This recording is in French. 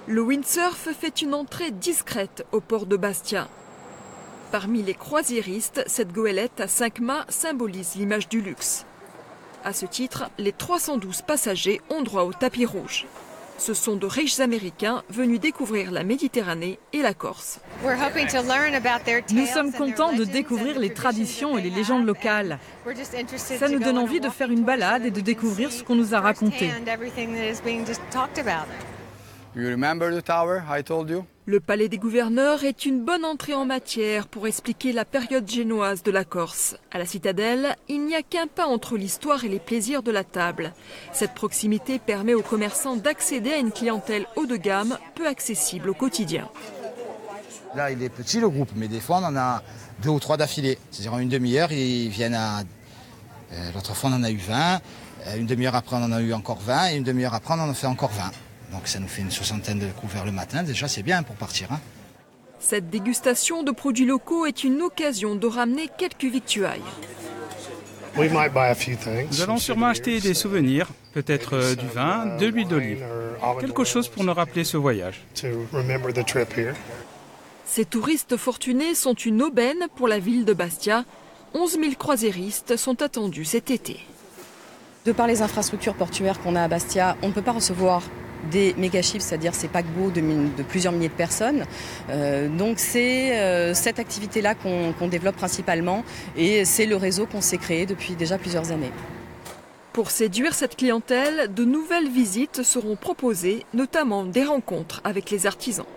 Le windsurf fait une entrée discrète au port de Bastia. Parmi les croisiéristes, cette goélette à 5 mâts symbolise l'image du luxe. À ce titre, les 312 passagers ont droit au tapis rouge. Ce sont de riches Américains venus découvrir la Méditerranée et la Corse. Nous sommes contents de découvrir les traditions et les légendes locales. Ça nous donne envie de faire une balade et de découvrir ce qu'on nous a raconté. Le palais des gouverneurs est une bonne entrée en matière pour expliquer la période génoise de la Corse. À la citadelle, il n'y a qu'un pas entre l'histoire et les plaisirs de la table. Cette proximité permet aux commerçants d'accéder à une clientèle haut de gamme, peu accessible au quotidien. Là, il est petit le groupe, mais des fois on en a 2 ou 3 d'affilée. C'est-à-dire en une demi-heure, ils viennent à... L'autre fois on en a eu 20, une demi-heure après on en a eu encore 20, et une demi-heure après on en a fait encore 20. Donc ça nous fait une 60aine de couverts le matin, déjà c'est bien pour partir. Cette dégustation de produits locaux est une occasion de ramener quelques victuailles. Nous allons sûrement acheter des souvenirs, peut-être du vin, de l'huile d'olive. Quelque chose pour nous rappeler ce voyage. Ces touristes fortunés sont une aubaine pour la ville de Bastia. 11 000 croisiéristes sont attendus cet été. De par les infrastructures portuaires qu'on a à Bastia, on ne peut pas recevoir des méga-ships, c'est-à-dire ces paquebots de plusieurs milliers de personnes. Donc c'est cette activité-là qu'on développe principalement et c'est le réseau qu'on s'est créé depuis déjà plusieurs années. Pour séduire cette clientèle, de nouvelles visites seront proposées, notamment des rencontres avec les artisans.